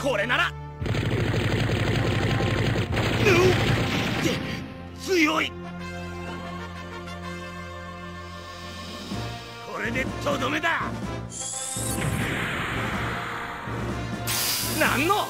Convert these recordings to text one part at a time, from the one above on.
これなら強い。これでとどめだ。なんの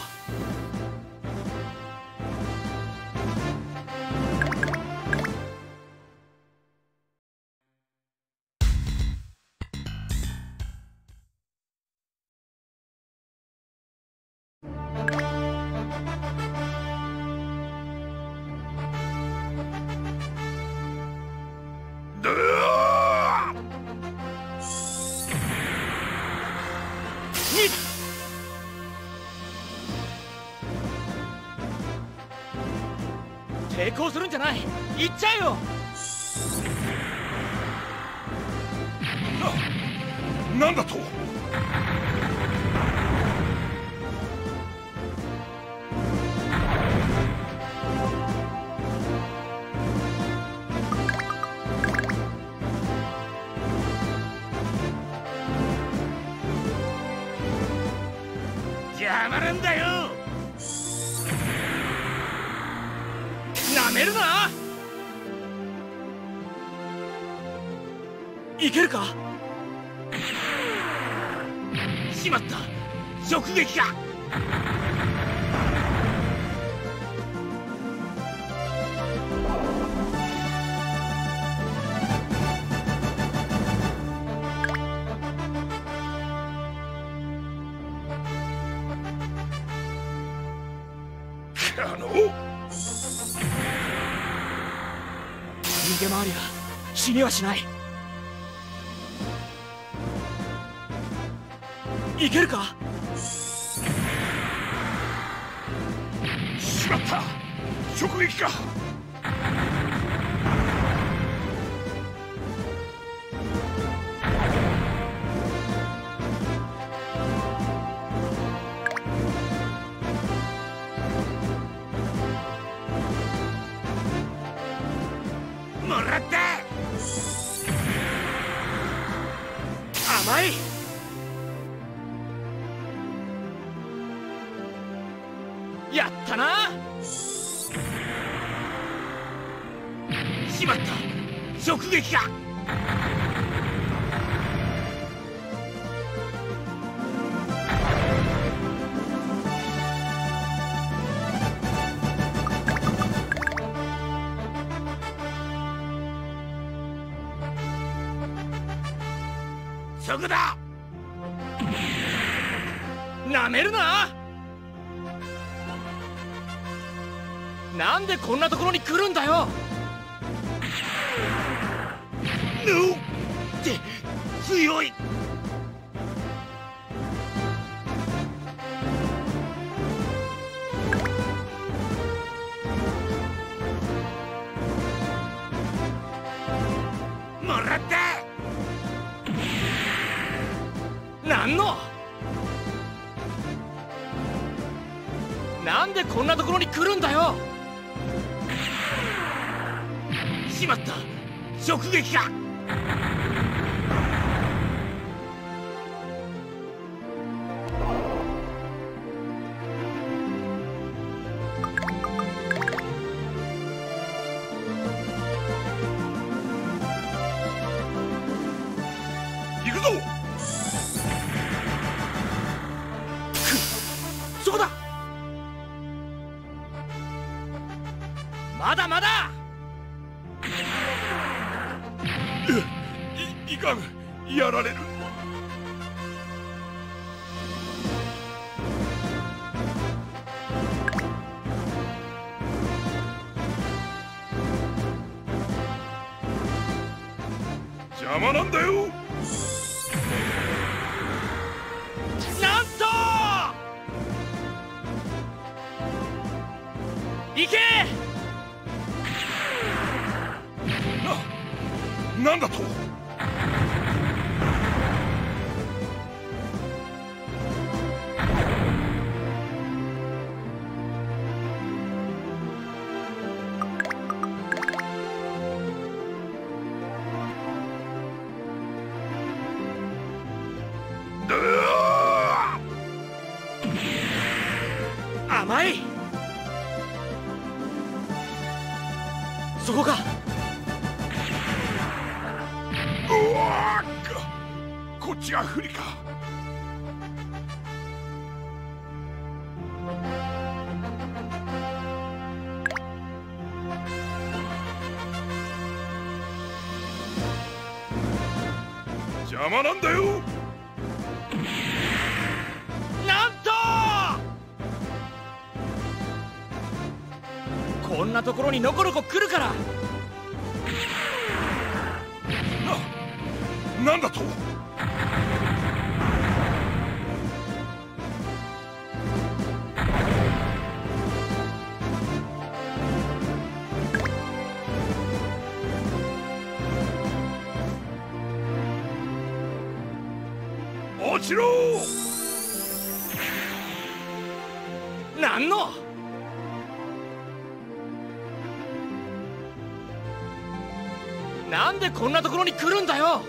抵抗するんじゃない。行っちゃえよ。 なんだと。 邪魔なんだよ。なめるな。いけるか。しまった、直撃か。逃げ回りが死にはしない。いけるか。 しまった、直撃か。 もらった。甘い。やったな。しまった、直撃か。そこだ。なめるな。なんでこんなところに来るんだよ。って強い。もらった。なんの。なんでこんなところに来るんだよ。しまった、直撃か。 行くぞ。 そこだ。まだまだ。 いかん、やられる。邪魔なんだよ。 なんと行け。 なんだと。 そこか。 うわー、こっちが不利か。邪魔なんだよ。 なんとこんなところにのこのこ来るから。 なんだと。落ちろ。 なんのなんでこんなところに来るんだよ。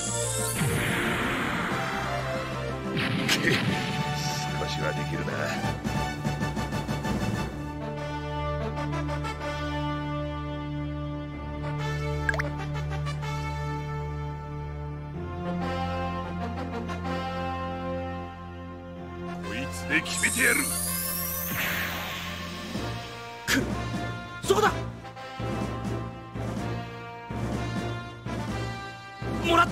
少しはできるな。こいつで決めてやる。 そこだ。もらった。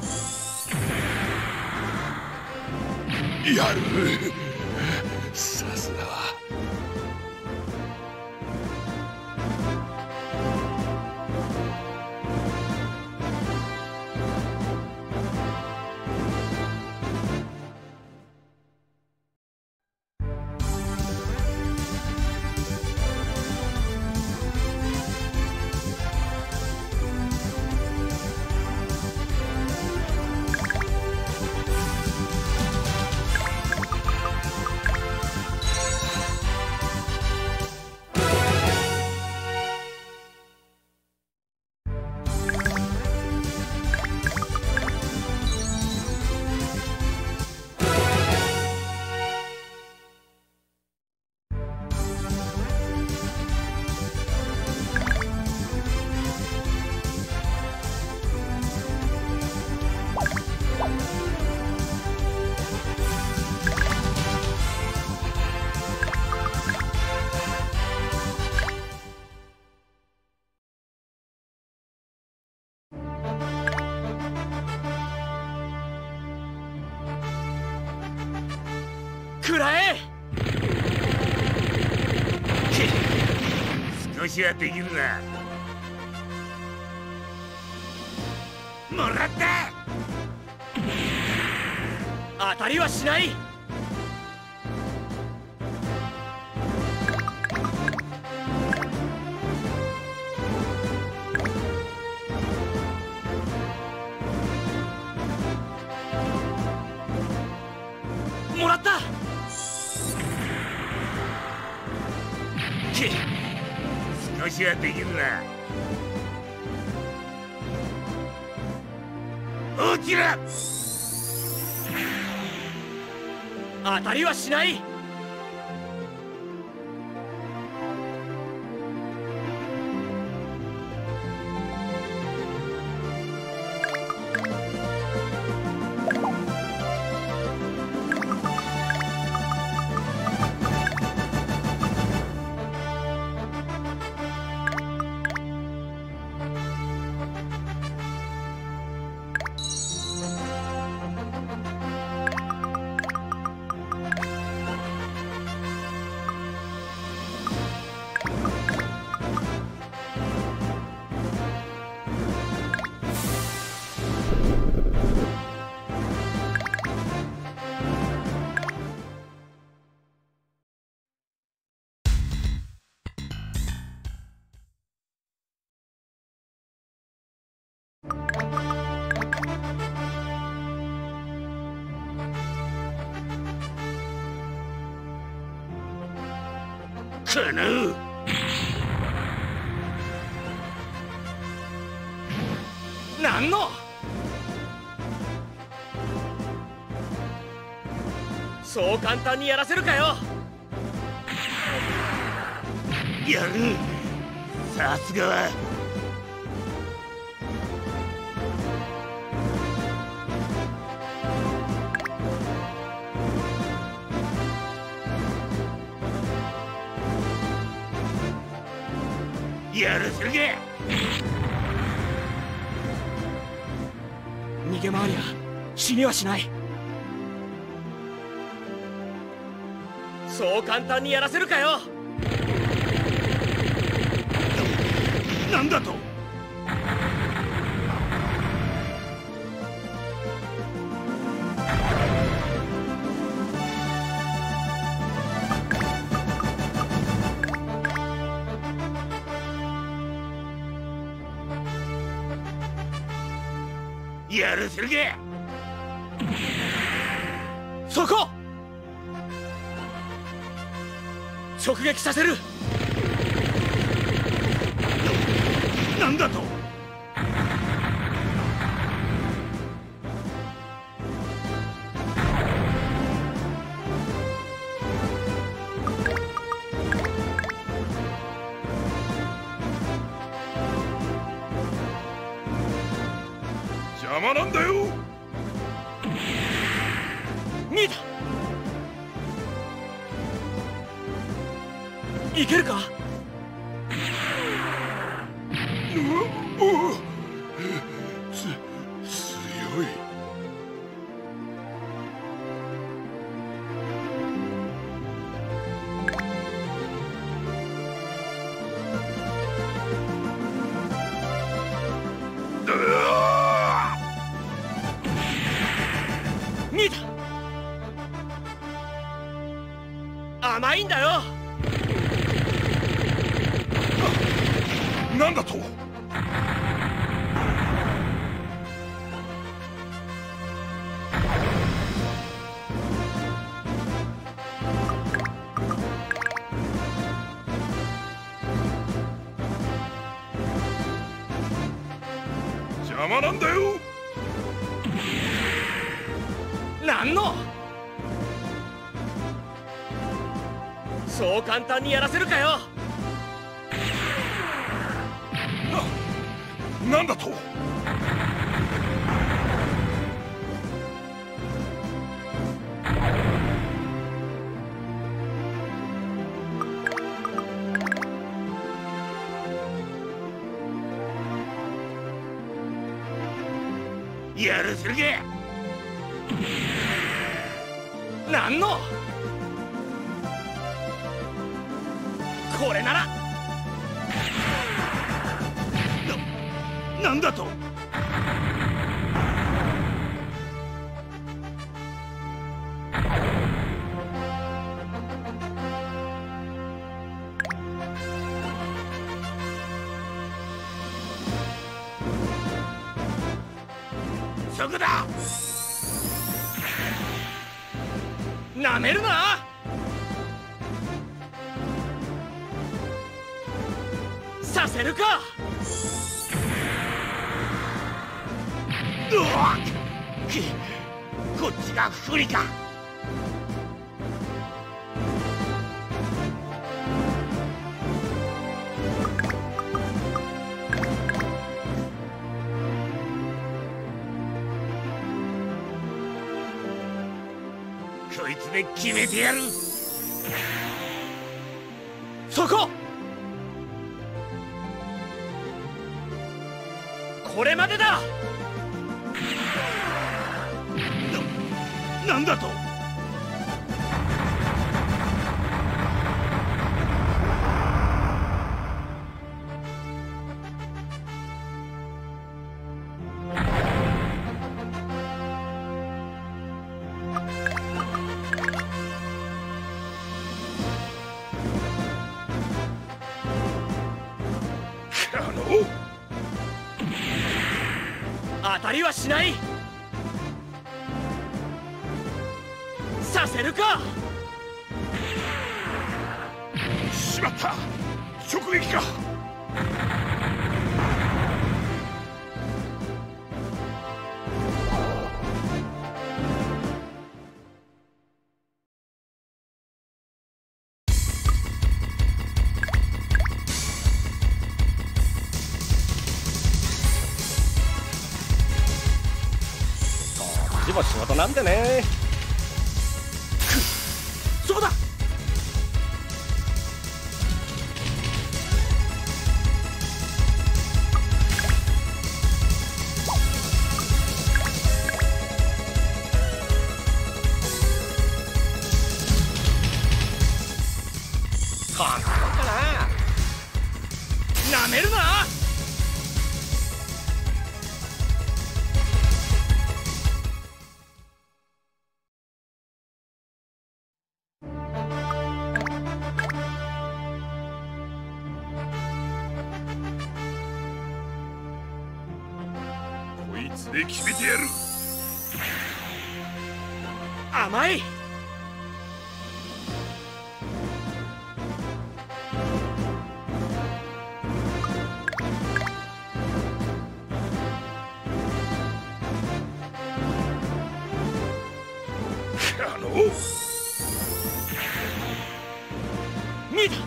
やる。さすがは。 食らえ。 少しはできるな。もらった。 当たりはしない。もらった。 少しはできるな。落ちろ。 当たりはしない。 かなう。 なんのそう簡単にやらせるかよ。 やる。 さすがはやるせるか。 逃げ回りゃ死にはしない。そう簡単にやらせるかよ。 なんだと。やるせるか。 そこ直撃させる。 なんだと。邪魔なんだよ。 見えた。いけるか。 強い。 見えた。甘いんだよ。 なんだと。邪魔なんだよ。 なんの。そう簡単にやらせるかよ。 なんだと。やるせるか。 なんの。これなら。 なんだと。そこだ。 なめるな。させるか。 こっちが不利か。こいつで決めてやる。 そこ。これまでだ。 なんだと。 当たりはしない。させるか。 しまった。直撃か。 ちも仕事なんでね。 そこだ。 こんなもんかな。 なめるな。 こいつで決めてやる。 甘い。見えた。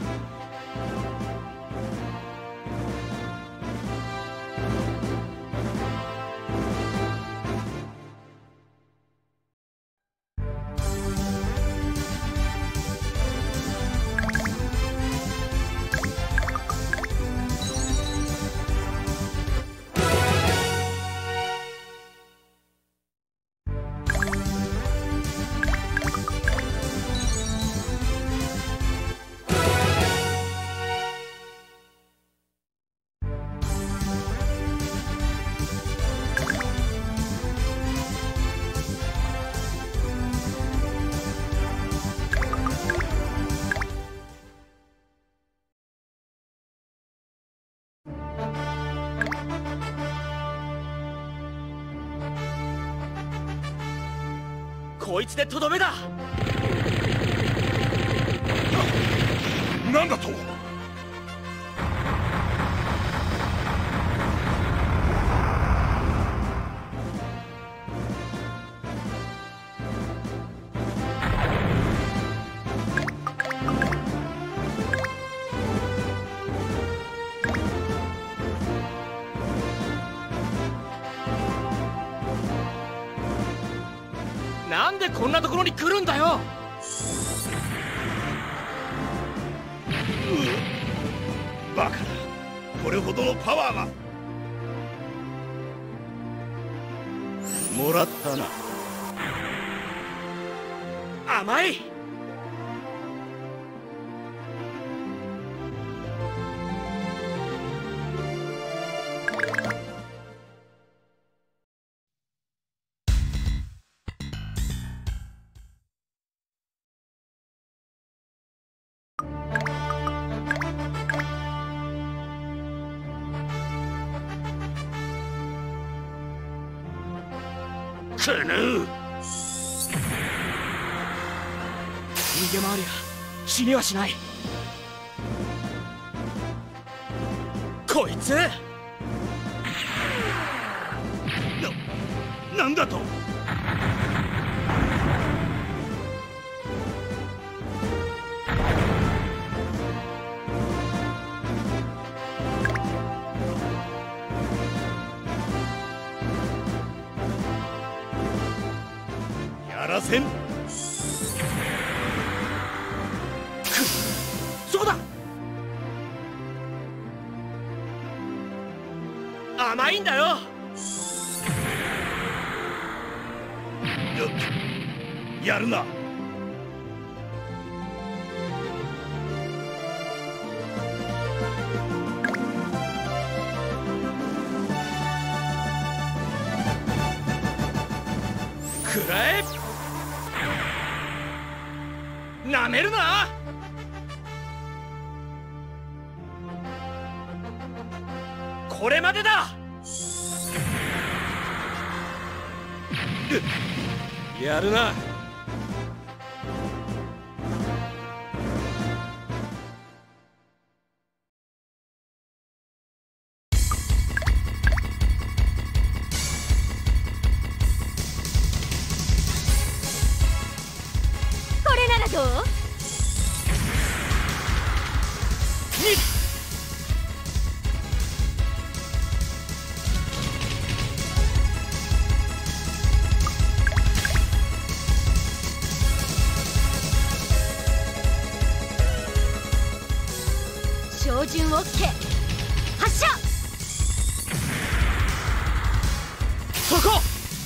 こいつでとどめだ。 なんだと。 なんでこんなところに来るんだよ。 バカだ。これほどのパワーが。もらったな。 甘い。 くぬ逃げ回りゃ死にはしない。こいつなんだと。やらせん。 そこだ。甘いんだよ。 やるな。 くらえ。なめるな。これまでだ。 やるな。 これならどう？ 照準 OK。 発射。 そこ。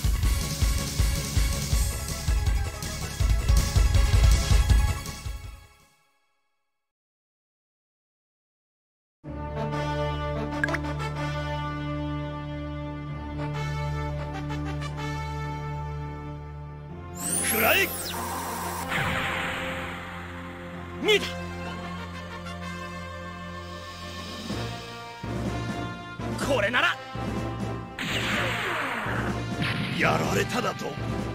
くらえ。 見えた。これならやられただと。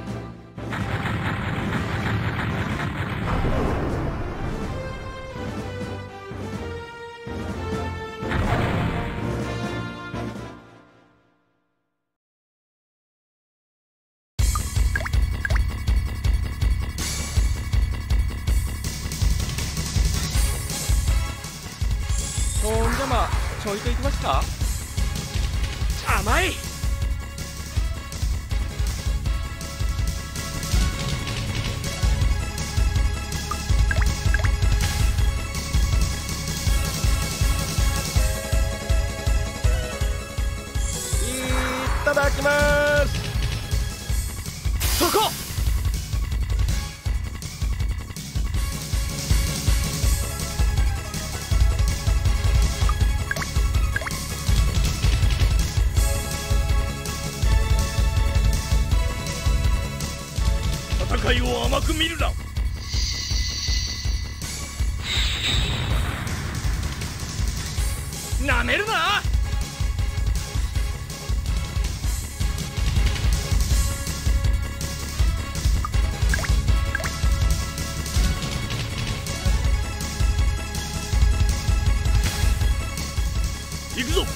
ほんじゃまちょいといきますか。 甘い。 いただきます。 そこ。 戦いを甘く見るな。 なめるな。 行くぞ。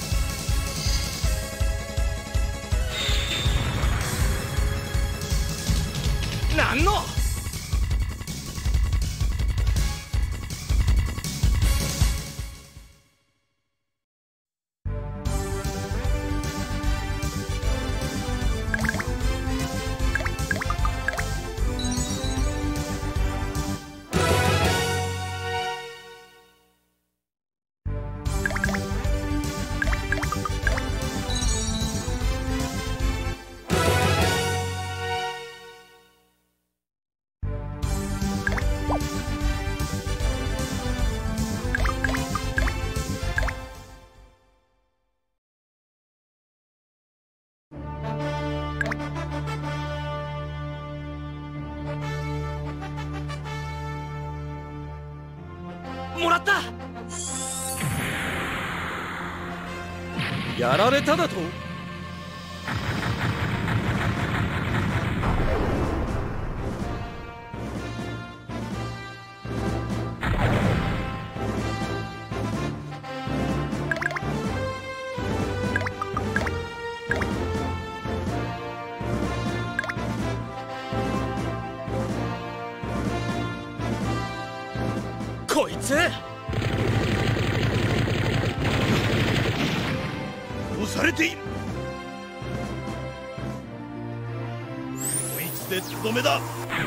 なんの。もらった。 やられただと。 こいつ。 押されている。こいつでとどめだ。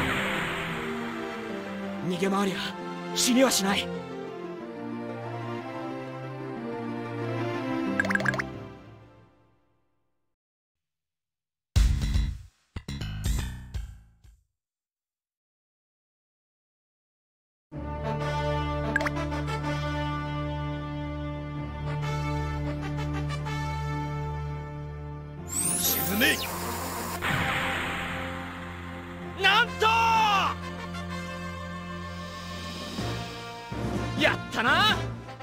逃げ回りゃ死にはしない。 沈め。 なんと。やったな。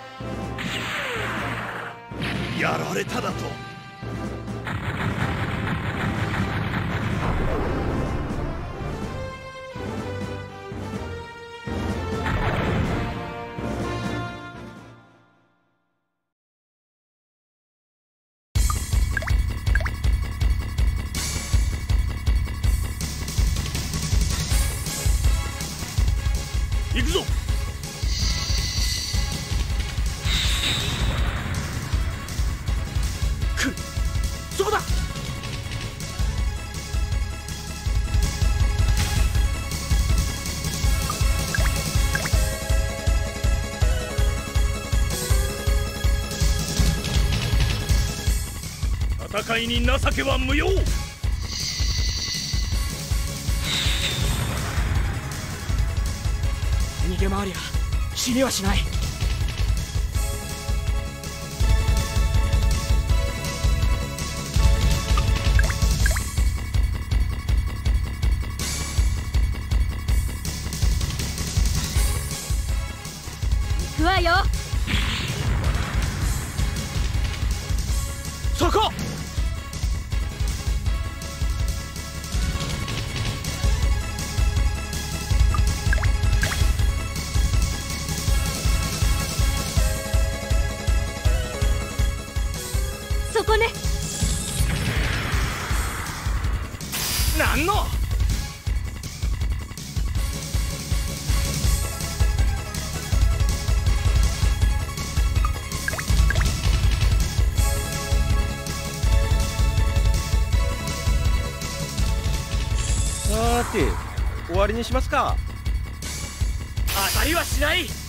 やられただと。行くぞ。 そこだ。 戦いに情けは無用。逃げ回りゃ死にはしない。 行くわよ。 そこ。 そこね。 なんの。 さーて終わりにしますか。 当たりはしない。